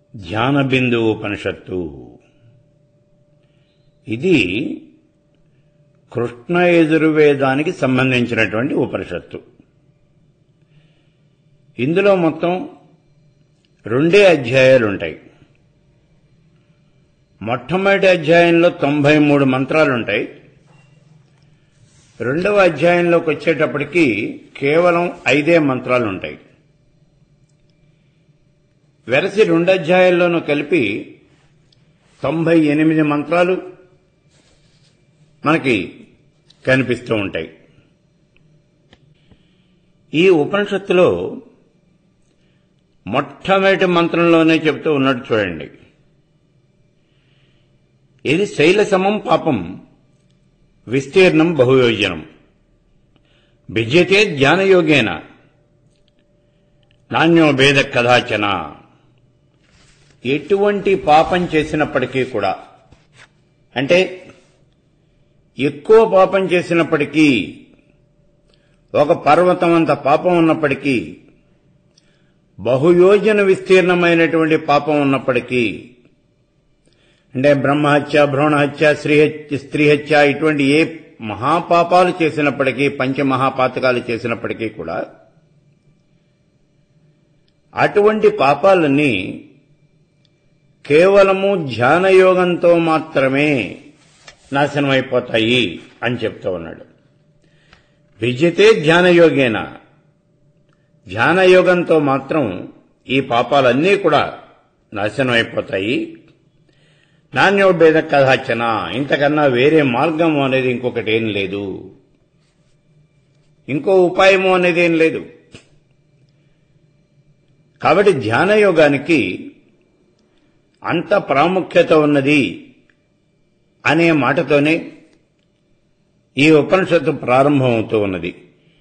ధ్యాన బిందువు ఉపనిషత్తు. ఇది కృష్ణ యజుర్వేదానికి సంబంధించినటువంటి ఉపనిషత్తు. ఇందులో మొత్తం 2 అధ్యాయాలుంటాయి. మొట్టమొదటి అధ్యాయంలో 93 మంత్రాలుంటాయి. రెండవ అధ్యాయంలోకి వచ్చేటప్పటికి కేవలం 5 మంత్రాలుంటాయి. వెరసి 2 అధ్యాయాల్లోనూ కలిపి 98 మంత్రాలు మనకి కనిపిస్తూ ఉంటాయి. ఈ ఉపనిషత్తులో మొట్టమొదటి మంత్రంలోనే చెబుతూ ఉన్నట్టు చూడండి. ఇది శైల సమం పాపం విస్తీర్ణం బహుయోజనం భిజ్యతే జ్ఞానయోగేన నాణ్యో భేద కదాచన. ఎటువంటి పాపం చేసినప్పటికీ కూడా, అంటే ఎక్కువ పాపం చేసినప్పటికీ, ఒక పర్వతం అంత పాపం ఉన్నప్పటికీ, బహుయోజన విస్తీర్ణమైనటువంటి పాపం ఉన్నప్పటికీ, అంటే బ్రహ్మహత్య, భ్రూణహత్య, స్త్రీహత్య ఇటువంటి ఏ మహాపాపాలు చేసినప్పటికీ, పంచమహాపాతకాలు చేసినప్పటికీ కూడా అటువంటి పాపాలన్నీ కేవలము ధ్యానయోగంతో మాత్రమే నాశనమైపోతాయి అని చెప్తూ ఉన్నాడు. విజితే ధ్యానయోగేన, ధ్యానయోగంతో మాత్రం ఈ పాపాలన్నీ కూడా నాశనమైపోతాయి. నాణ్యోభేద కదాచన, ఇంతకన్నా వేరే మార్గం అనేది ఇంకొకటి ఏం లేదు, ఇంకో ఉపాయము అనేది ఏం లేదు. కాబట్టి ధ్యానయోగానికి అంత ప్రాముఖ్యత ఉన్నది అనే మాటతోనే ఈ ఉపనిషత్తు ప్రారంభమవుతూ ఉన్నది.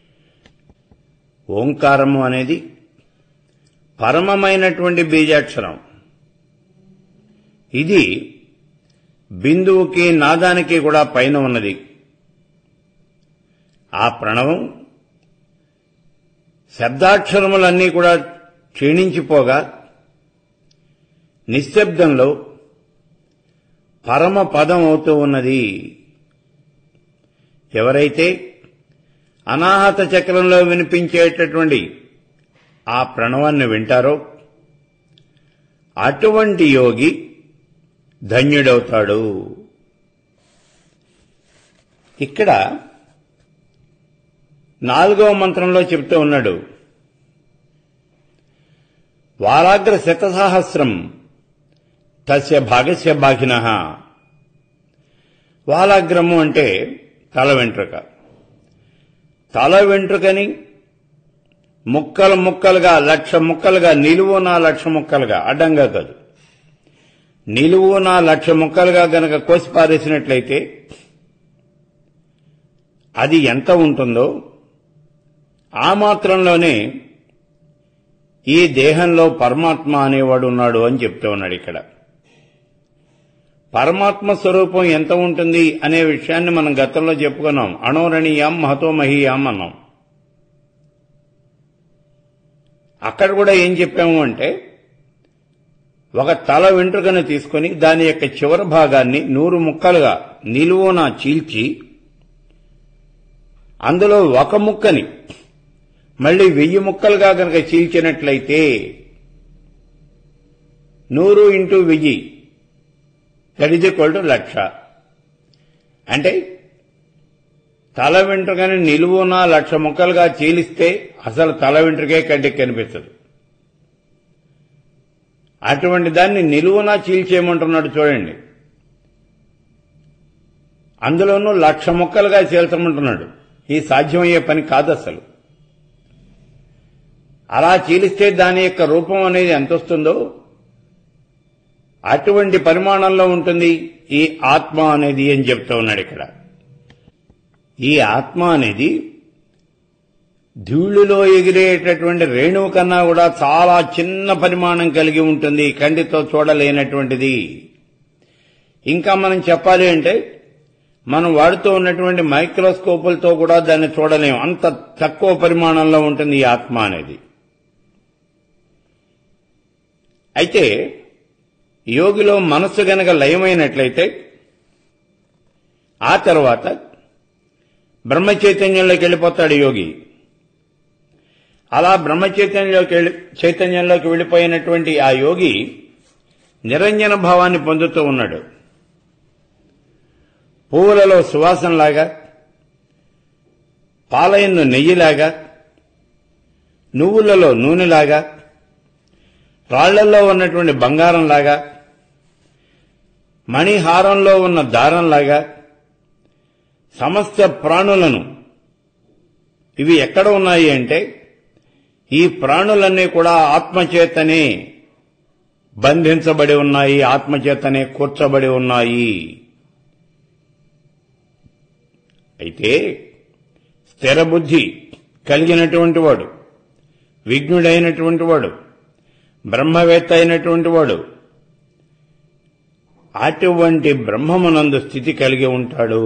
ఓంకారము అనేది పరమమైనటువంటి బీజాక్షరం. ఇది బిందువుకి నాదానికి కూడా పైన ఉన్నది. ఆ ప్రణవం శబ్దాక్షరములన్నీ కూడా క్షీణించిపోగా నిశ్శబ్దంలో పరమ పదం అవుతూ ఉన్నది. ఎవరైతే అనాహత చక్రంలో వినిపించేటటువంటి ఆ ప్రణవాన్ని వింటారో అటువంటి యోగి ధన్యుడవుతాడు. ఇక్కడ 4వ మంత్రంలో చెప్తూ ఉన్నాడు, వారాగ్ర శతసహస్రం తస్య భాగస్య భాగినః. వాలాగ్రము అంటే తల వెంట్రుక. తల వెంట్రుకని ముక్కలు ముక్కలుగా, 1,00,000 ముక్కలుగా, నిలువున 1,00,000 ముక్కలుగా, అడ్డంగా కాదు, నిలువున 1,00,000 ముక్కలుగా గనక కోసి పారేసినట్లయితే అది ఎంత ఉంటుందో ఆ మాత్రంలోనే ఈ దేహంలో పరమాత్మ అనేవాడు ఉన్నాడు అని చెప్తూ ఉన్నాడు. ఇక్కడ పరమాత్మ స్వరూపం ఎంత ఉంటుంది అనే విషయాన్ని మనం గతంలో చెప్పుకున్నాం. అణోరణీయాం మహతో మహీయాం అన్నాం. అక్కడ కూడా ఏం చెప్పాము అంటే, ఒక తల వెంట్రుకను తీసుకొని దాని యొక్క చివరి భాగాన్ని 100 ముక్కలుగా నిలువున చీల్చి అందులో ఒక ముక్కని మళ్లీ 1000 ముక్కలుగా కనుక చీల్చినట్లయితే 100 × 1000 దట్ ఈజ్ ఈక్వల్ టు 1,00,000. అంటే తల వెంట్రుకని నిలువున 1,00,000 ముక్కలుగా చీలిస్తే అసలు తల వెంట్రుకే కంటికి కనిపిస్తుంది. అటువంటి దాన్ని నిలువున చీల్చేయమంటున్నాడు చూడండి. అందులోనూ 1,00,000 ముక్కలుగా చీల్చమంటున్నాడు. ఇది సాధ్యమయ్యే పని కాదు అసలు. అలా చీలిస్తే దాని యొక్క రూపం అనేది ఎంత వస్తుందో అటువంటి పరిమాణంలో ఉంటుంది ఈ ఆత్మ అనేది అని చెప్తూ ఉన్నాడు ఇక్కడ. ఈ ఆత్మ అనేది ధూళిలో ఎగిరేటటువంటి రేణువు కన్నా కూడా చాలా చిన్న పరిమాణం కలిగి ఉంటుంది, కంటితో చూడలేనటువంటిది. ఇంకా మనం చెప్పాలి అంటే మనం వాడుతూ ఉన్నటువంటి మైక్రోస్కోపులతో కూడా దాన్ని చూడలేం, అంత తక్కువ పరిమాణంలో ఉంటుంది ఈ ఆత్మ అనేది. అయితే యోగిలో మనస్సు గనక లయమైనట్లయితే ఆ తర్వాత బ్రహ్మ చైతన్యంలోకి వెళ్ళిపోతాడు యోగి. అలా బ్రహ్మ చైతన్యంలోకి వెళ్ళిపోయినటువంటి ఆ యోగి నిరంజన భావాన్ని పొందుతూ ఉన్నాడు. పువ్వులలో సువాసనలాగా, పాలయందు నెయ్యిలాగా, నువ్వులలో నూనెలాగా, రాళ్లల్లో ఉన్నటువంటి బంగారంలాగా, మణిహారంలో ఉన్న దారంలాగా సమస్త ప్రాణులను, ఇవి ఎక్కడ ఉన్నాయి అంటే ఈ ప్రాణులన్నీ కూడా ఆత్మచేతనే బంధించబడి ఉన్నాయి, ఆత్మచేతనే కూర్చబడి ఉన్నాయి. అయితే స్థిర బుద్ధి కలిగినటువంటి వాడు, విజ్ఞుడైనటువంటి వాడు, బ్రహ్మవేత్త అయినటువంటి వాడు అటువంటి బ్రహ్మమునందు స్థితి కలిగి ఉంటాడు.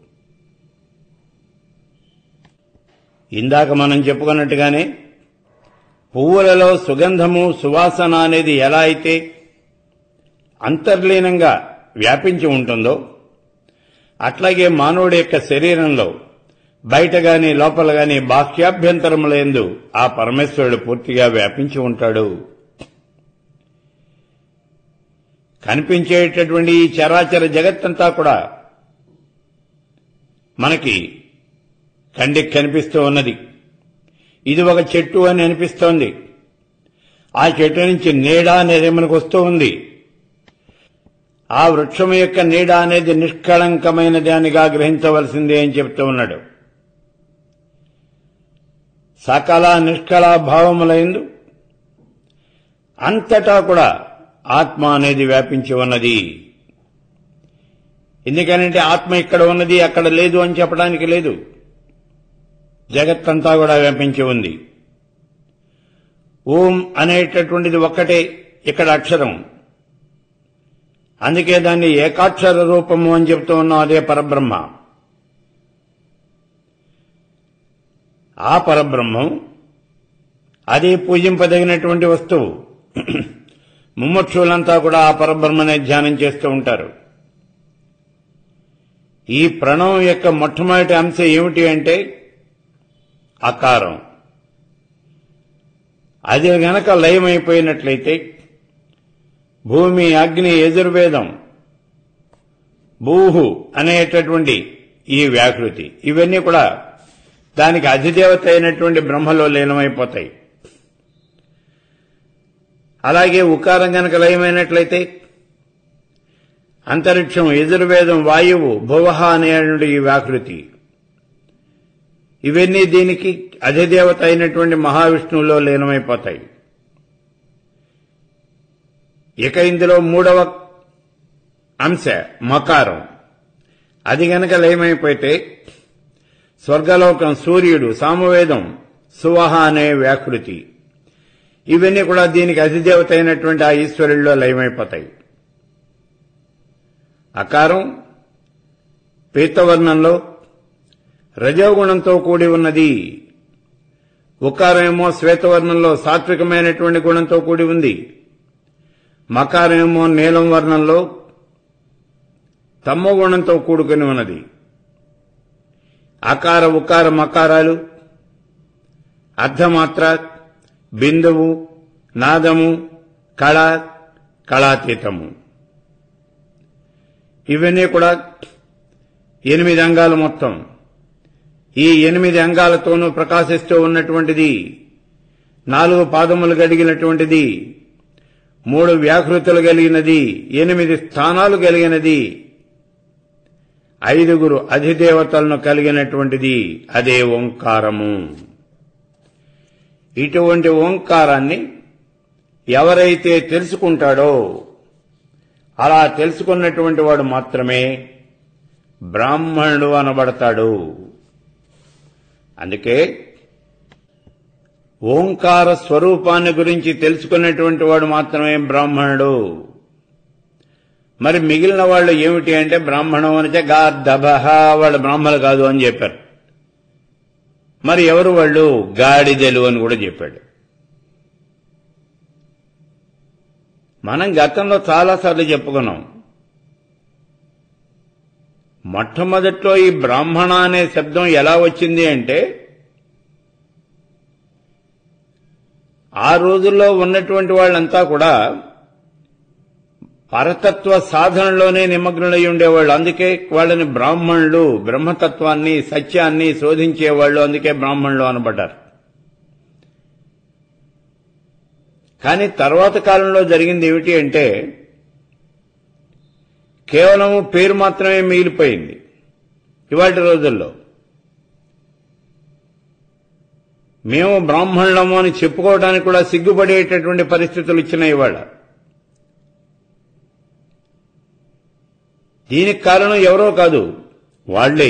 ఇందాక మనం చెప్పుకున్నట్టుగానే పువ్వులలో సుగంధము, సువాసన అనేది ఎలా అయితే అంతర్లీనంగా వ్యాపించి ఉంటుందో అట్లాగే మానవుడి యొక్క శరీరంలో బయట గాని లోపల గాని బాహ్యాభ్యంతరములందు ఆ పరమేశ్వరుడు పూర్తిగా వ్యాపించి ఉంటాడు. కనిపించేటటువంటి ఈ చరాచర జగత్తంతా కూడా మనకి కంటికి కనిపిస్తూ ఉన్నది. ఇది ఒక చెట్టు అని అనిపిస్తోంది. ఆ చెట్టు నుంచి నీడ అనేది మనకు వస్తూ ఉంది. ఆ వృక్షం యొక్క నీడ అనేది నిష్కళంకమైన దానిగా గ్రహించవలసిందే అని చెప్తూ ఉన్నాడు. సకల నిష్కళ భావములందు అంతటా కూడా ఆత్మ అనేది వ్యాపించి ఉన్నది. ఎందుకనంటే ఆత్మ ఇక్కడ ఉన్నది, అక్కడ లేదు అని చెప్పడానికి లేదు. జగత్తంతా కూడా వ్యాపించి ఉంది. ఓం అనేటటువంటిది ఒక్కటే ఇక్కడ అక్షరం. అందుకే దాన్ని ఏకాక్షర రూపము అని చెప్తూ ఉన్నాం. అదే పరబ్రహ్మ. ఆ పరబ్రహ్మం అదే పూజింపదగినటువంటి వస్తువు. ముముక్షులంతా కూడా ఆ పరబ్రహ్మనే ధ్యానం చేస్తూ ఉంటారు. ఈ ప్రణవం యొక్క మొట్టమొదటి అంశం ఏమిటి అంటే అకారం. అది గనక లయమైపోయినట్లయితే భూమి, అగ్ని, యజుర్వేదం, భూహు అనేటటువంటి ఈ వ్యాకృతి ఇవన్నీ కూడా దానికి అధిదేవత అయినటువంటి బ్రహ్మలో లీనమైపోతాయి. అలాగే ఉకారం గనక లయమైనట్లయితే అంతరిక్షం, యజుర్వేదం, వాయువు, భువః అనేటువంటి ఈ వ్యాకృతి ఇవన్నీ దీనికి అధిదేవత అయినటువంటి మహావిష్ణువులో లీనమైపోతాయి. ఇక ఇందులో మూడవ అంశ మకారం. అది గనక లయమైపోతే స్వర్గలోకం, సూర్యుడు, సామవేదం, సువహ అనే వ్యాకృతి ఇవన్నీ కూడా దీనికి అధిదేవత అయినటువంటి ఆ ఈశ్వరుల్లో లయమైపోతాయి. అకారం పీతవర్ణంలో రజోగుణంతో కూడి ఉన్నది. ఉకారమేమో శ్వేతవర్ణంలో సాత్వికమైనటువంటి గుణంతో కూడి ఉంది. మకారమేమో నీలం వర్ణంలో తమో గుణంతో కూడుకుని ఉన్నది. అకార, ఉకార, మకారాలు అర్ధమాత్ర, బిందువు, నాదము, కళ, కళాతీతము ఇవన్నీ కూడా 8 అంగాలు మొత్తం. ఈ 8 అంగాలతోనూ ప్రకాశిస్తూ ఉన్నటువంటిది, 4 పాదములు కలిగినటువంటిది, 3 వ్యాకృతులు కలిగినది, 8 స్థానాలు కలిగినది, 5 అధిదేవతలను కలిగినటువంటిది. అదే ఓంకారము. ఇటువంటి ఓంకారాన్ని ఎవరైతే తెలుసుకుంటాడో అలా తెలుసుకున్నటువంటి వాడు మాత్రమే బ్రాహ్మణుడు అనబడతాడు. అందుకే ఓంకార స్వరూపాన్ని గురించి తెలుసుకున్నటువంటి వాడు మాత్రమే బ్రాహ్మణుడు. మరి మిగిలిన వాళ్ళు ఏమిటి అంటే బ్రాహ్మణం అంటే గార్ధభః, వాళ్ళు బ్రాహ్మణులు కాదు అని చెప్పారు. మరి ఎవరు వాళ్ళు? గాడిదలు అని కూడా చెప్పాడు. మనం గతంలో చాలాసార్లు చెప్పుకున్నాం. మొట్టమొదట్లో ఈ బ్రాహ్మణ అనే శబ్దం ఎలా వచ్చింది అంటే, ఆ రోజుల్లో ఉన్నటువంటి వాళ్ళంతా కూడా పరతత్వ సాధనలోనే నిమగ్నులై ఉండేవాళ్ళు. అందుకే వాళ్ళని బ్రాహ్మణులు, బ్రహ్మతత్వాన్ని సత్యాన్ని శోధించేవాళ్ళు, అందుకే బ్రాహ్మణులు అనబడ్డారు. కానీ తర్వాత కాలంలో జరిగింది ఏమిటి అంటే, కేవలం పేరు మాత్రమే మిగిలిపోయింది. ఇవాటి రోజుల్లో మేము బ్రాహ్మణులము అని చెప్పుకోవడానికి కూడా సిగ్గుపడేటటువంటి పరిస్థితులు ఇచ్చినాయి ఇవాళ. దీనికి కారణం ఎవరో కాదు, వాళ్లే.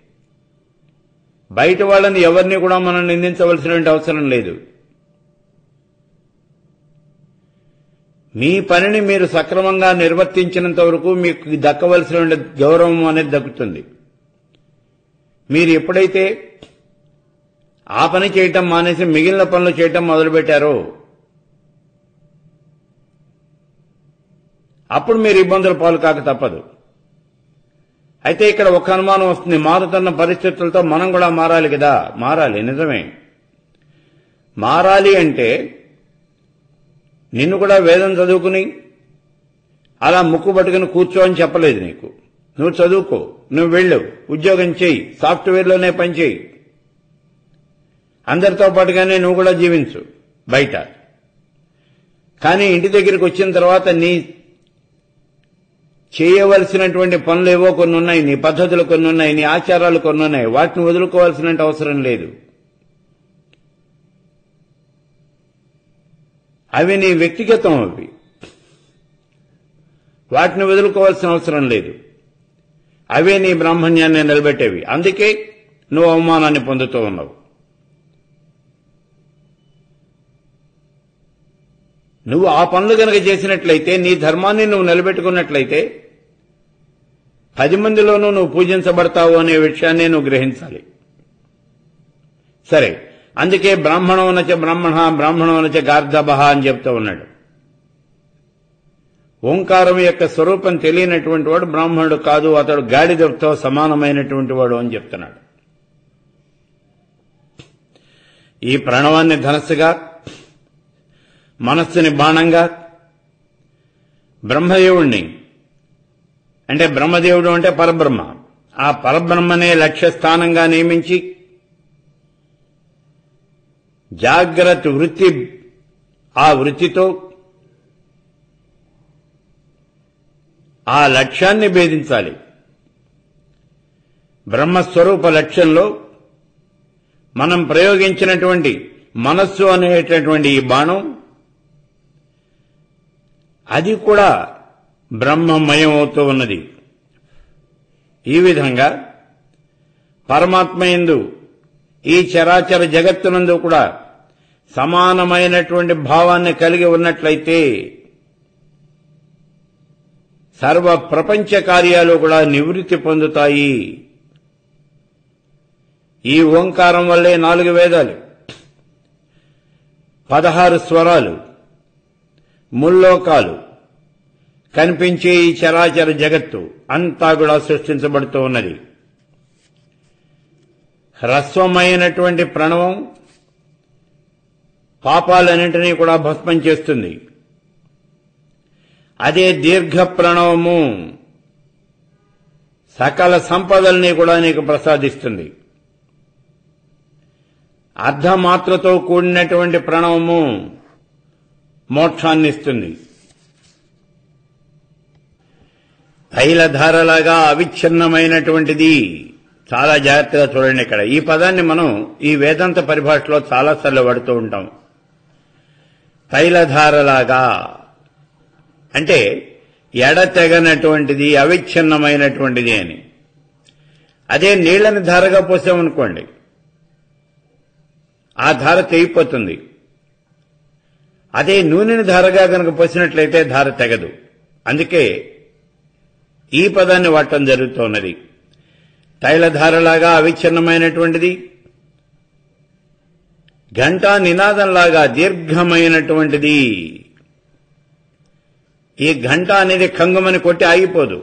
బయట వాళ్ళని ఎవరిని కూడా మనం నిందించవలసిన అవసరం లేదు. మీ పనిని మీరు సక్రమంగా నిర్వర్తించినంత వరకు మీకు దక్కవలసిన గౌరవం అనేది దక్కుతుంది. మీరు ఎప్పుడైతే ఆ పని చేయటం మానేసి మిగిలిన పనులు చేయటం మొదలుపెట్టారో అప్పుడు మీరు ఇబ్బందుల పాలు కాక తప్పదు. అయితే ఇక్కడ ఒక అనుమానం వస్తుంది, మారుతున్న పరిస్థితులతో మనం కూడా మారాలి కదా. మారాలి, నిజమే. మారాలి అంటే నిన్ను కూడా వేదం చదువుకుని అలా ముక్కు పట్టుకుని కూర్చో అని చెప్పలేదు నీకు. నువ్వు చదువుకో, నువ్వు వెళ్ళు, ఉద్యోగం చేయి, సాఫ్ట్వేర్లోనే పనిచేయి, అందరితో పాటుగానే నువ్వు కూడా జీవించు బయట. కానీ ఇంటి దగ్గరికి వచ్చిన తర్వాత నీ చేయవలసినటువంటి పనులు ఏవో కొన్ని ఉన్నాయి, నీ పద్ధతులు కొన్ని ఉన్నాయి, నీ ఆచారాలు కొన్ని ఉన్నాయి. వాటిని వదులుకోవాల్సిన అవసరం లేదు. అవి నీ వ్యక్తిగతం. వాటిని వదులుకోవాల్సిన అవసరం లేదు. అవే నీ బ్రాహ్మణ్యాన్ని నిలబెట్టేవి. అందుకే నువ్వు అవమానాన్ని పొందుతూ ఉన్నావు. నువ్వు ఆ పనులు కనుక చేసినట్లయితే, నీ ధర్మాన్ని నువ్వు నిలబెట్టుకున్నట్లయితే 10 మందిలోనూ నువ్వు పూజించబడతావు అనే విషయాన్ని నువ్వు గ్రహించాలి. సరే, అందుకే బ్రాహ్మణోనచ బ్రాహ్మణ బ్రాహ్మణోనచ గార్ధబః అని చెప్తూ ఉన్నాడు. ఓంకారం యొక్క స్వరూపం తెలియనటువంటి వాడు బ్రాహ్మణుడు కాదు, అతడు గాడిదతో సమానమైనటువంటి వాడు అని చెప్తున్నాడు. ఈ ప్రణవాన్ని ధనస్సుగా, మనస్సుని బాణంగా, బ్రహ్మదేవుణ్ణి అంటే బ్రహ్మదేవుడు అంటే పరబ్రహ్మ, ఆ పరబ్రహ్మనే లక్ష్యస్థానంగా నియమించి జాగ్రత్త వృత్తి, ఆ వృత్తితో ఆ లక్ష్యాన్ని భేదించాలి. బ్రహ్మస్వరూప లక్ష్యంలో మనం ప్రయోగించినటువంటి మనస్సు అనేటటువంటి ఈ బాణం, అది కూడా బ్రహ్మమయం అవుతూ ఉన్నది. ఈ విధంగా పరమాత్మయందు ఈ చరాచర జగత్తునందు కూడా సమానమైనటువంటి భావాన్ని కలిగి ఉన్నట్లయితే సర్వ ప్రపంచ కార్యాలు కూడా నివృత్తి పొందుతాయి. ఈ ఓంకారం వల్లే 4 వేదాలు, 16 స్వరాలు, ముల్లోకాలు, కనిపించే ఈ చరాచర జగత్తు అంతా కూడా సృష్టించబడుతూ ఉన్నది. హ్రస్వమైనటువంటి ప్రణవం పాపాలన్నింటినీ కూడా భస్మం చేస్తుంది. అదే దీర్ఘ ప్రణవము సకల సంపదల్ని కూడా నీకు ప్రసాదిస్తుంది. అర్ధమాత్రతో కూడినటువంటి ప్రణవము మోక్షాన్నిస్తుంది. తైలధారలాగా అవిచ్ఛిన్నమైనటువంటిది. చాలా జాగ్రత్తగా చూడండి. ఇక్కడ ఈ పదాన్ని మనం ఈ వేదాంత పరిభాషలో చాలాసార్లు వాడుతూ ఉంటాం. తైలధారలాగా అంటే ఎడతెగనటువంటిది, అవిచ్ఛిన్నమైనటువంటిది అని. అదే నీళ్లని ధారగా పోసామనుకోండి, ఆ ధార తెగిపోతుంది. అదే నూనెని ధారగా కనుక పోసినట్లయితే ధార తెగదు. అందుకే ఈ పదాన్ని వాడటం జరుగుతున్నది. తైలధారలాగా అవిచ్ఛిన్నమైనటువంటిది, ఘంటా నినాదంలాగా దీర్ఘమైనటువంటిది. ఈ ఘంట అనేది ఖంగమని కొట్టి ఆగిపోదు.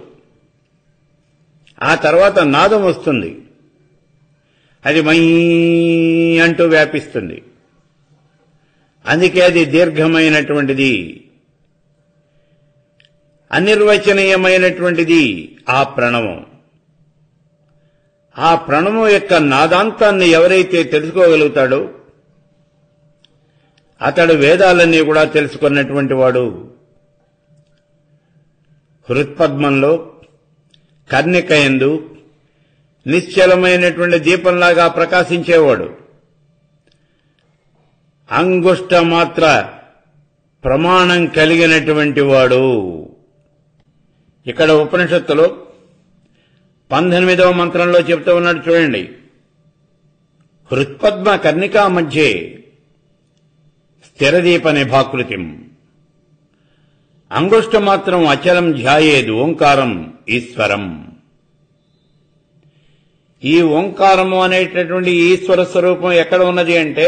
ఆ తర్వాత నాదం వస్తుంది, అది మై అంటూ వ్యాపిస్తుంది. అందుకే అది దీర్ఘమైనటువంటిది, అనిర్వచనీయమైనటువంటిది ఆ ప్రణవం. ఆ ప్రణవం యొక్క నాదాంతాన్ని ఎవరైతే తెలుసుకోగలుగుతాడో అతడు వేదాలన్నీ కూడా తెలుసుకున్నటువంటి వాడు. హృత్పద్మంలో కర్ణికయందు నిశ్చలమైనటువంటి దీపంలాగా ప్రకాశించేవాడు. అంగుష్ట మాత్ర ప్రమాణం కలిగినటువంటి వాడు. ఇక్కడ ఉపనిషత్తులో 18వ మంత్రంలో చెప్తూ ఉన్నాడు చూడండి. హృత్పద్మ కర్ణికా మధ్యే స్థిరదీప నిభాకృతిం అంగుష్టమాత్రం అచలం ధ్యాయేదు ఓంకారం ఈశ్వరం. ఈ ఓంకారము అనేటటువంటి ఈశ్వర స్వరూపం ఎక్కడ ఉన్నది అంటే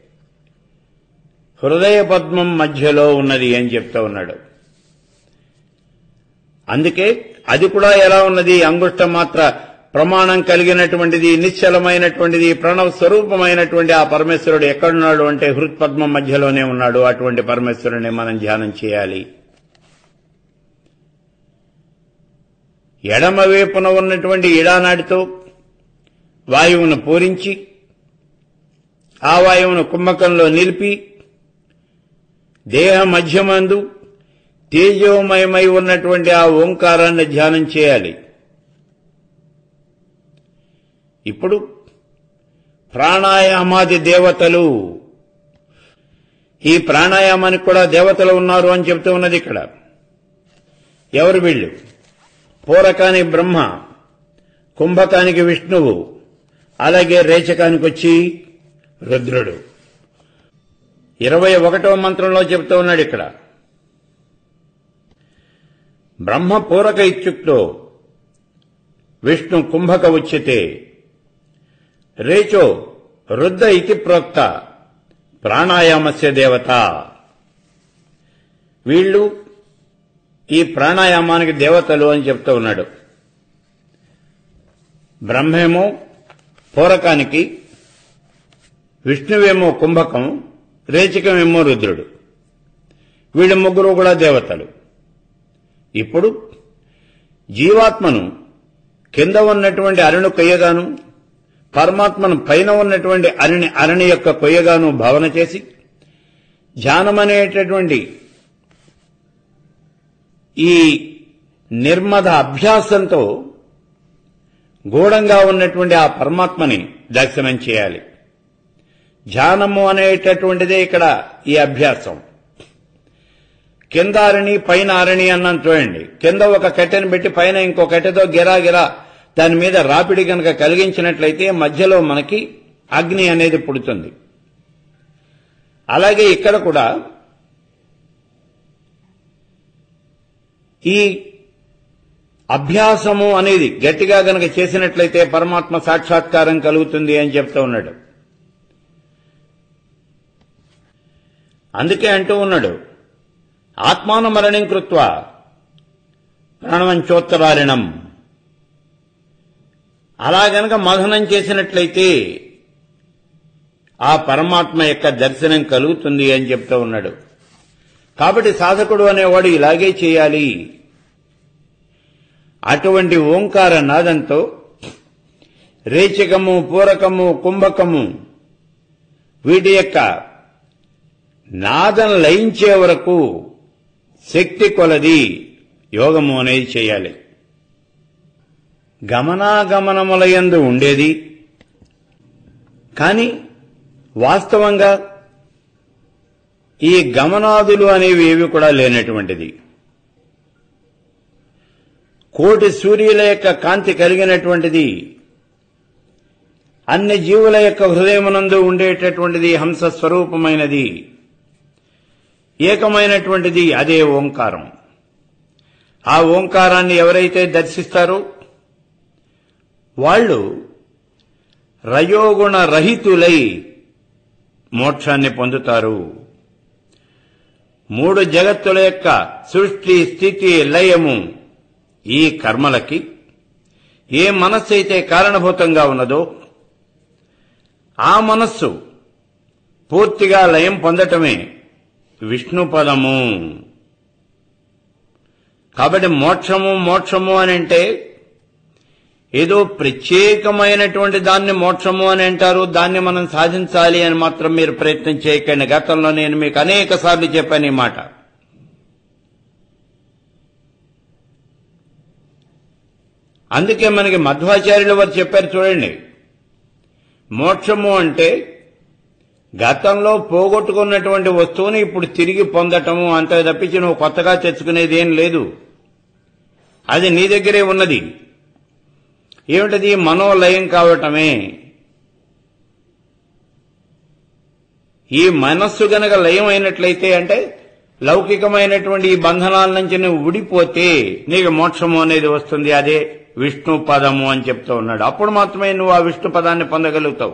హృదయ పద్మం మధ్యలో ఉన్నది అని చెప్తూ ఉన్నాడు. అందుకే అది కూడా ఎలా ఉన్నది? అంగుష్ట మాత్ర ప్రమాణం కలిగినటువంటిది, నిశ్చలమైనటువంటిది, ప్రణవ స్వరూపమైనటువంటి ఆ పరమేశ్వరుడు ఎక్కడున్నాడు అంటే హృత్పద్మం మధ్యలోనే ఉన్నాడు. అటువంటి పరమేశ్వరుని మనం ధ్యానం చేయాలి. ఎడమ వైపున ఉన్నటువంటి ఇడానాడితో వాయువును పూరించి ఆ వాయువును కుంభకంలో నిలిపి దేహ మధ్యమందు తేజోమయమై ఉన్నటువంటి ఆ ఓంకారాన్ని ధ్యానం చేయాలి. ఇప్పుడు ప్రాణాయామాది దేవతలు, ఈ ప్రాణాయామానికి కూడా దేవతలు ఉన్నారు అని చెప్తూ ఉన్నది ఇక్కడ. ఎవరు వీళ్ళు? పూరకానికి బ్రహ్మ, కుంభకానికి విష్ణువు, అలాగే రేచకానికి వచ్చి రుద్రుడు. 21వ మంత్రంలో చెప్తూ ఉన్నాడు ఇక్కడ. బ్రహ్మ పూరక ఇత్యుక్తో విష్ణు కుంభక ఉచ్యతే రేచో రుద్ర ఇతి ప్రోక్త ప్రాణాయామస్య దేవత. వీళ్ళు ఈ ప్రాణాయామానికి దేవతలు అని చెప్తూ ఉన్నాడు. బ్రహ్మేమో పూరకానికి, విష్ణువేమో కుంభకం, రేచకమేమో రుద్రుడు. వీళ్ళ ముగ్గురు కూడా దేవతలు. ఇప్పుడు జీవాత్మను కింద ఉన్నటువంటి అరణు కొయ్యగాను, పరమాత్మను పైన ఉన్నటువంటి అరణి యొక్క కొయ్యగాను భావన చేసి ధ్యానమనేటటువంటి ఈ నిర్మద అభ్యాసంతో గూఢంగా ఉన్నటువంటి ఆ పరమాత్మని దర్శనం చేయాలి. ధ్యానము అనేటటువంటిదే ఇక్కడ ఈ అభ్యాసం. కింద అరణి పైన అరణి అన్నాం చూడండి. కింద ఒక కట్టెను పెట్టి పైన ఇంకో కట్టెతో గిరాగిరా దాని మీద రాపిడి కనుక కలిగించినట్లయితే మధ్యలో మనకి అగ్ని అనేది పుడుతుంది. అలాగే ఇక్కడ కూడా ఈ అభ్యాసము అనేది గట్టిగా గనక చేసినట్లయితే పరమాత్మ సాక్షాత్కారం కలుగుతుంది అని చెప్తూ ఉన్నాడు. అందుకే అంటూ ఉన్నాడు, ఆత్మానమరణం కృత్వా ప్రాణవంచోత్తరారిణం. అలా గనక మథనం చేసినట్లయితే ఆ పరమాత్మ యొక్క దర్శనం కలుగుతుంది అని చెప్తూ ఉన్నాడు. కాబట్టి సాధకుడు అనేవాడు ఇలాగే చేయాలి. అటువంటి ఓంకార నాదంతో రేచకము, పూరకము, కుంభకము వీటి యొక్క నాదం లయించే వరకు శక్తి కొలది యోగము అనేది చేయాలి. గమనాగమనములయందు ఉండేది కానీ వాస్తవంగా ఈ గమనాదులు అనేవి ఏవి కూడా లేనటువంటిది. కోటి సూర్యుల యొక్క కాంతి కలిగినటువంటిది, అన్ని జీవుల యొక్క హృదయమునందు ఉండేటటువంటిది, హంస స్వరూపమైనది, ఏకమైనటువంటిది అదే ఓంకారం. ఆ ఓంకారాన్ని ఎవరైతే దర్శిస్తారో వాళ్ళు రయోగుణ రహితులై మోక్షాన్ని పొందుతారు. మూడు జగత్తుల యొక్క సృష్టి స్థితి లయము ఈ కర్మలకి ఏ మనస్సు అయితే కారణభూతంగా ఉన్నదో ఆ మనస్సు పూర్తిగా లయం పొందటమే విష్ణు పదము. కాబట్టి మోక్షము అని అంటే ఏదో ప్రత్యేకమైనటువంటి దాన్ని మోక్షము అని అంటారు, దాన్ని మనం సాధించాలి అని మాత్రం మీరు ప్రయత్నం చేయకండి. గతంలో నేను మీకు అనేక సార్లు చెప్పాను ఈ మాట. అందుకే మనకి మధ్వాచార్యుల వారు చెప్పారు చూడండి, మోక్షము అంటే గతంలో పోగొట్టుకున్నటువంటి వస్తువుని ఇప్పుడు తిరిగి పొందటము అంతే తప్పించి నువ్వు కొత్తగా తెచ్చుకునేది ఏం లేదు. అది నీ దగ్గరే ఉన్నది. ఏమిటది? మనోలయం కావటమే. ఈ మనస్సు గనక లయం అయినట్లయితే అంటే లౌకికమైనటువంటి ఈ బంధనాల నుంచి నువ్వు విడిపోతే నీకు మోక్షము అనేది వస్తుంది. అదే విష్ణు పదము అని చెప్తూ ఉన్నాడు. అప్పుడు మాత్రమే నువ్వు ఆ విష్ణు పదాన్ని పొందగలుగుతావు.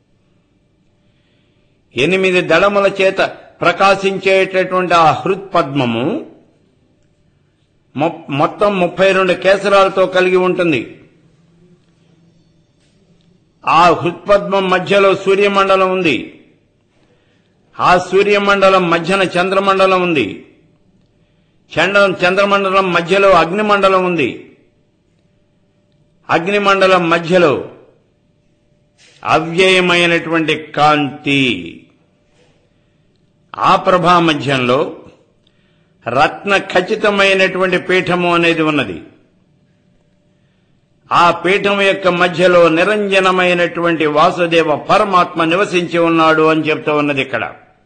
8 దళముల చేత ప్రకాశించేటటువంటి ఆ హృత్పద్మము మొత్తం 32 కేసరాలతో కలిగి ఉంటుంది. ఆ హృత్పద్మం మధ్యలో సూర్యమండలం ఉంది. ఆ సూర్యమండలం మధ్యన చంద్రమండలం ఉంది. చంద్రమండలం మధ్యలో అగ్నిమండలం ఉంది. అగ్నిమండలం మధ్యలో అవ్యయమైనటువంటి కాంతి. ఆ ప్రభా మధ్యంలో రత్న ఖచ్చితమైనటువంటి పీఠము అనేది ఉన్నది. ఆ పీఠం యొక్క మధ్యలో నిరంజనమైనటువంటి వాసుదేవ పరమాత్మ నివసించి ఉన్నాడు అని చెప్తూ ఉన్నది ఇక్కడ.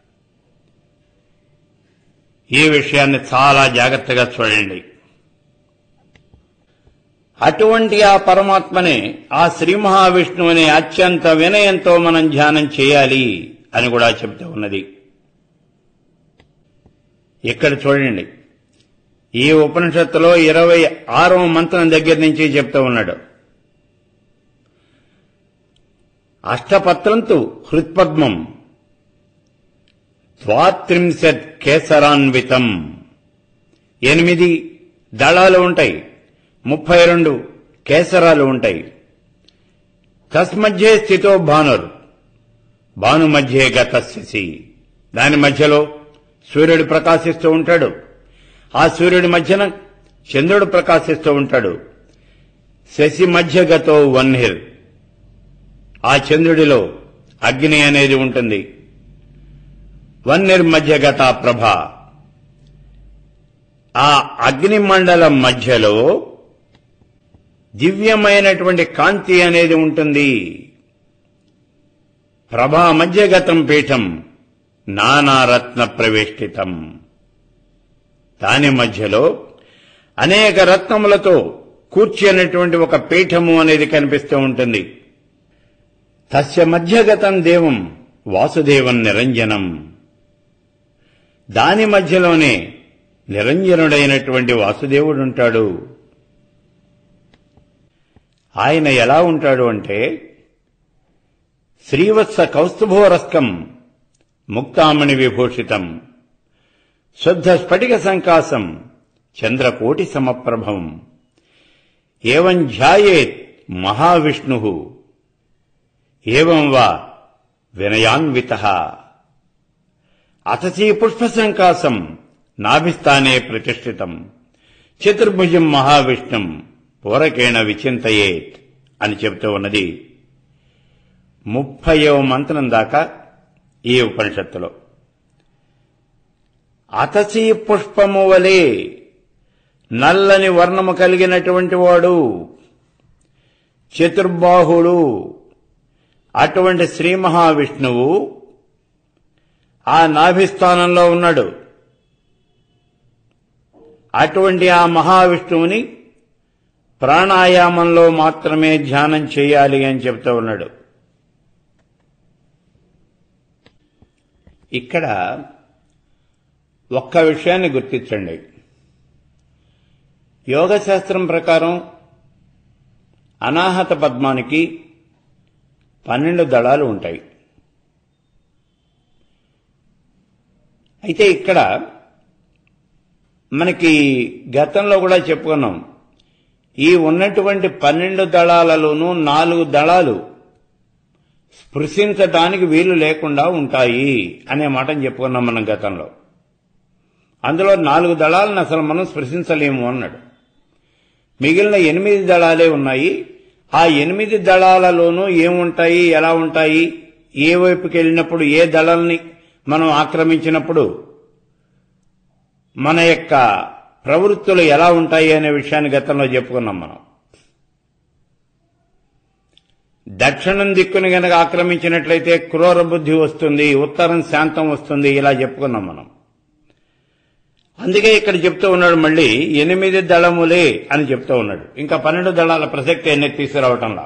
ఈ విషయాన్ని చాలా జాగ్రత్తగా చూడండి. అటువంటి ఆ పరమాత్మనే, ఆ శ్రీ మహావిష్ణువుని అత్యంత వినయంతో మనం ధ్యానం చేయాలి అని కూడా చెప్తూ ఉన్నది. ఇక్కడ చూడండి, ఈ ఉపనిషత్తులో 26వ మంత్రం దగ్గర నుంచి చెప్తూ ఉన్నాడు. అష్టపత్రంతు హృత్పద్మం ద్వాత్రింశత్ కేసరాన్వితం. 8 దళాలు ఉంటాయి, 32 కేసరాలు ఉంటాయి. తస్మధ్యే స్థితో భానుర్ భాను మధ్యే గతస్యసి. దాని మధ్యలో సూర్యుడు ప్రకాశిస్తూ ఉంటాడు. ఆ సూర్యుడి మధ్యన చంద్రుడు ప్రకాశిస్తూ ఉంటాడు. శశి మధ్యగతో వన్హిర్. ఆ చంద్రుడిలో అగ్ని అనేది ఉంటుంది. వన్నిర్ మధ్యగత ప్రభ. ఆ అగ్ని మండలం మధ్యలో దివ్యమైనటువంటి కాంతి అనేది ఉంటుంది. ప్రభా మధ్యగతం పీఠం నానారత్న ప్రవేష్టితం. దాని మధ్యలో అనేక రత్నములతో కూర్చున్నటువంటి ఒక పీఠము అనేది కనిపిస్తూ ఉంటుంది. తస్య మధ్యగతం దేవం వాసుదేవం నిరంజనం. దాని మధ్యలోనే నిరంజనుడైనటువంటి వాసుదేవుడుంటాడు. ఆయన ఎలా ఉంటాడు అంటే శ్రీవత్స కౌస్తుభోరస్కం ముక్తామణి విభూషితం శుద్ధ స్ఫటిక సంకాసం చంద్రకోటి సమప్రభం. ఏవం ధ్యాయేత్ మహావిష్ణుః ఏవం వా వినయాన్వితః. అతసీ పుష్పసంకాసం నాభిస్థానే ప్రతిష్ఠితం చతుర్భుజం మహావిష్ణుం పూరకేణ విచింతయేత్ అని చెబుతూ ఉన్నది 30వ మంత్రం దాకా ఈ ఉపనిషత్తులో. అతసీ పుష్పము వలె నల్లని వర్ణము కలిగినటువంటి వాడు, చతుర్బాహుడు అటువంటి శ్రీ మహావిష్ణువు ఆ నాభిస్థానంలో ఉన్నాడు. అటువంటి ఆ మహావిష్ణువుని ప్రాణాయామంలో మాత్రమే ధ్యానం చేయాలి అని చెప్తూ ఉన్నాడు. ఇక్కడ ఒక్క విషయాన్ని గుర్తించండి. యోగశాస్త్రం ప్రకారం అనాహత పద్మానికి 12 దళాలు ఉంటాయి. అయితే ఇక్కడ మనకి గతంలో కూడా చెప్పుకున్నాం, ఈ ఉన్నటువంటి 12 దళాలలోనూ 4 దళాలు స్పృశించటానికి వీలు లేకుండా ఉంటాయి అనే మాటను చెప్పుకున్నాం మనం గతంలో. అందులో 4 దళాలను అసలు మనం స్పృశించలేము అన్నాడు. మిగిలిన 8 దళాలే ఉన్నాయి. ఆ 8 దళాలలోనూ ఏముంటాయి, ఎలా ఉంటాయి, ఏ వైపుకి వెళ్ళినప్పుడు, ఏ దళాలని మనం ఆక్రమించినప్పుడు మన యొక్క ప్రవృత్తులు ఎలా ఉంటాయి అనే విషయాన్ని గతంలో చెప్పుకున్నాం మనం. దక్షిణం దిక్కుని గనక ఆక్రమించినట్లయితే క్రూర బుద్ధి వస్తుంది, ఉత్తరం శాంతం వస్తుంది, ఇలా చెప్పుకున్నాం మనం. అందుకే ఇక్కడ చెప్తూ ఉన్నాడు, మళ్ళీ 8 దళములే అని చెప్తూ ఉన్నాడు. ఇంకా 12 దళాల ప్రసక్తి ఎన్ని తీసుకురావటంలా.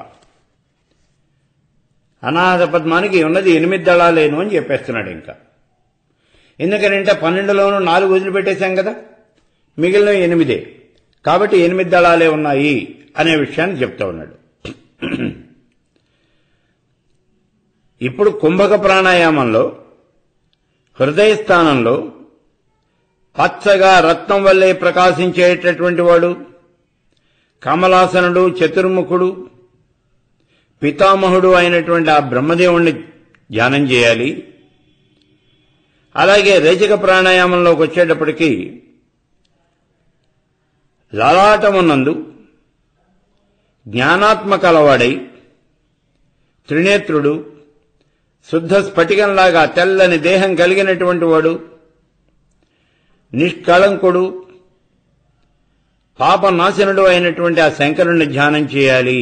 అనాహత పద్మానికి ఉన్నది 8 దళాలేను అని చెప్పేస్తున్నాడు. ఇంకా ఎందుకనంటే 12లోనూ 4 వదిలిపెట్టేశాం కదా, మిగిలిన 8. కాబట్టి 8 దళాలే ఉన్నాయి అనే విషయాన్ని చెప్తూ ఉన్నాడు. ఇప్పుడు కుంభక ప్రాణాయామంలో హృదయ స్థానంలో పచ్చగా రత్నం వల్లే ప్రకాశించేటటువంటి వాడు కమలాసనుడు, చతుర్ముఖుడు, పితామహుడు అయినటువంటి ఆ బ్రహ్మదేవుణ్ణి ధ్యానం చేయాలి. అలాగే రేచక ప్రాణాయామంలోకి వచ్చేటప్పటికీ లలాటమునందు జ్ఞానాత్మకలవాడై త్రినేత్రుడు, శుద్ధ స్ఫటికంలాగా తెల్లని దేహం కలిగినటువంటి వాడు, నిష్కళంకుడు, పాపనాశనుడు అయినటువంటి ఆ శంకరుణ్ణి ధ్యానం చేయాలి.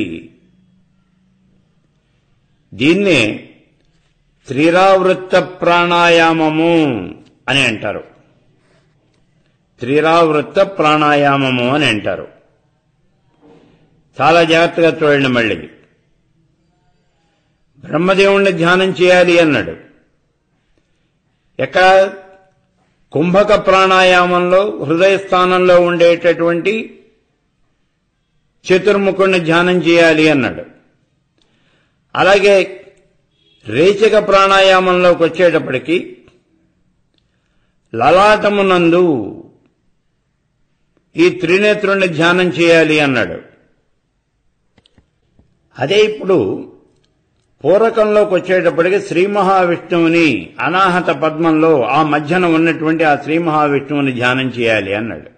దీన్నే త్రిరావృత్త ప్రాణాయామము అని అంటారు. త్రిరావృత్త ప్రాణాయామము అని అంటారు. చాలా జాగ్రత్తగా చూడండి. మళ్ళీ బ్రహ్మదేవుణ్ణి ధ్యానం చేయాలి అన్నాడు. ఎక్కడ? కుంభక ప్రాణాయామంలో హృదయ స్థానంలో ఉండేటటువంటి చతుర్ముఖుణ్ణి ధ్యానం చేయాలి అన్నాడు. అలాగే రేచక ప్రాణాయామంలోకి వచ్చేటప్పటికి లలాటమునందు ఈ త్రినేత్రుణ్ణి ధ్యానం చేయాలి అన్నాడు. అదే ఇప్పుడు పూరకంలోకి వచ్చేటప్పటికి శ్రీ మహావిష్ణువుని అనాహత పద్మంలో ఆ మధ్యన ఉన్నటువంటి ఆ శ్రీ మహావిష్ణువుని ధ్యానం చేయాలి అన్నాడు.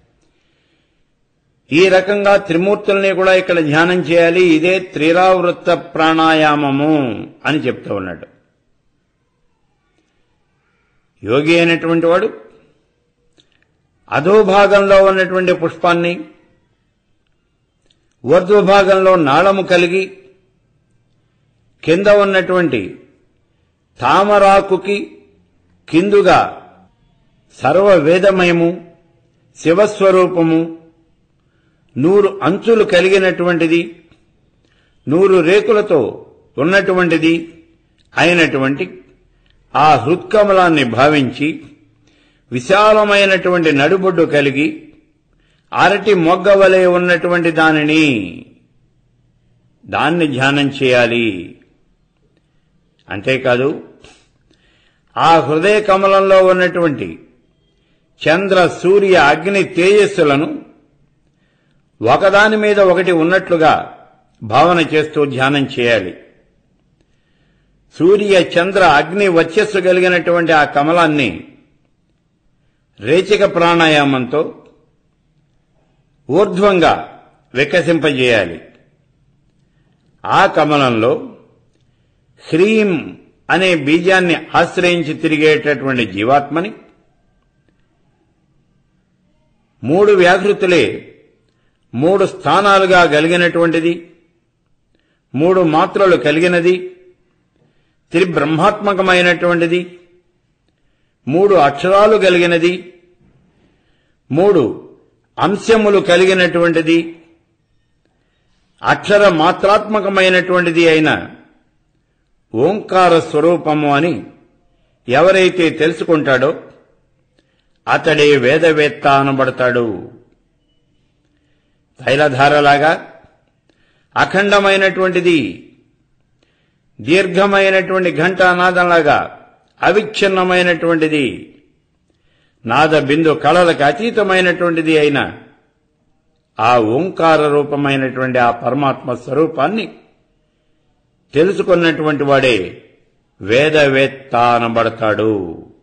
ఈ రకంగా త్రిమూర్తుల్ని కూడా ఇక్కడ ధ్యానం చేయాలి. ఇదే త్రిరావృత్త ప్రాణాయామము అని చెప్తూ ఉన్నాడు. యోగి అయినటువంటి వాడు అధోభాగంలో ఉన్నటువంటి పుష్పాన్ని, ఊర్ధ్వభాగంలో నాళము కలిగి కింద ఉన్నటువంటి తామరాకుకి కిందుగా సర్వవేదమయము, శివస్వరూపము, 100 అంచులు కలిగినటువంటిది, 100 రేకులతో ఉన్నటువంటిది అయినటువంటి ఆ హృత్కమలాన్ని భావించి విశాలమైనటువంటి నడుబొడ్డు కలిగి అరటి మొగ్గ వలె ఉన్నటువంటి దాన్ని ధ్యానం చేయాలి. అంతేకాదు ఆ హృదయ కమలంలో ఉన్నటువంటి చంద్ర, సూర్య, అగ్ని తేజస్సులను ఒకదాని మీద ఒకటి ఉన్నట్లుగా భావన చేస్తూ ధ్యానం చేయాలి. సూర్య, చంద్ర, అగ్ని వర్చస్సు కలిగినటువంటి ఆ కమలాన్ని రేచక ప్రాణాయామంతో ఊర్ధ్వంగా వికసింపజేయాలి. ఆ కమలంలో హ్రీం అనే బీజాన్ని ఆశ్రయించి తిరిగేటటువంటి జీవాత్మని 3 వ్యాఘృతులే 3 స్థానాలుగా కలిగినటువంటిది, 3 మాత్రలు కలిగినది, త్రిబ్రహ్మాత్మకమైనటువంటిది, 3 అక్షరాలు కలిగినది, 3 అంశములు కలిగినటువంటిది, అక్షర మాత్రాత్మకమైనటువంటిది అయిన ఓంకార స్వరూపము అని ఎవరైతే తెలుసుకుంటాడో అతడే వేదవేత్త అనబడతాడు. తైలధారలాగా అఖండమైనటువంటిది, దీర్ఘమైనటువంటి ఘంటానాదంలాగా అవిచ్ఛిన్నమైనటువంటిది, నాద బిందు కళలకు అతీతమైనటువంటిది అయిన ఆ ఓంకార రూపమైనటువంటి ఆ పరమాత్మ స్వరూపాన్ని తెలుసుకున్నటువంటి వాడే వేదవేత్త అనబడతాడు.